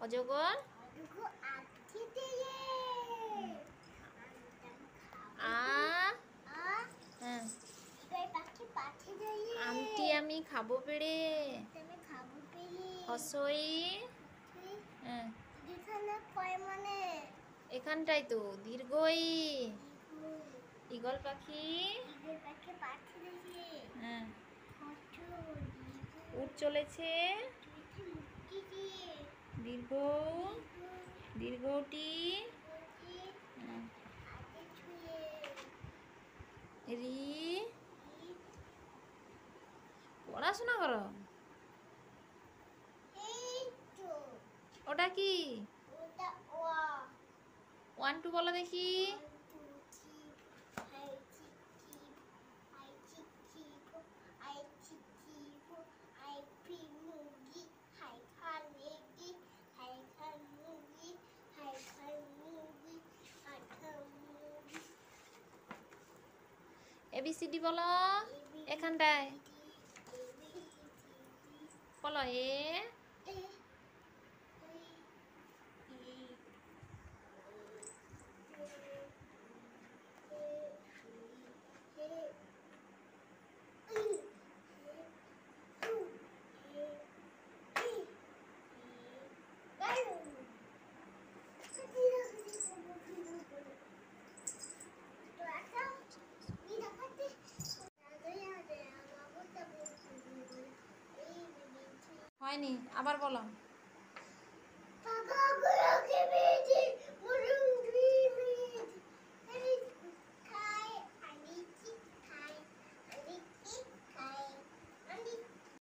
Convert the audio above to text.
অজগর আ হ্যাঁ আমটি আমি খাবো পেড়ে হসই হ্যাঁ এখানটাই তো দীর্ঘই ঈগল পাখি হ্যাঁ উট চলেছে দীর্ঘ দীর্ঘটি রি পড়াশোনা করো ওটা কি 1 2 বলো দেখি ABCD বলো এখানটায় বলো এ হয়নি আবার বলো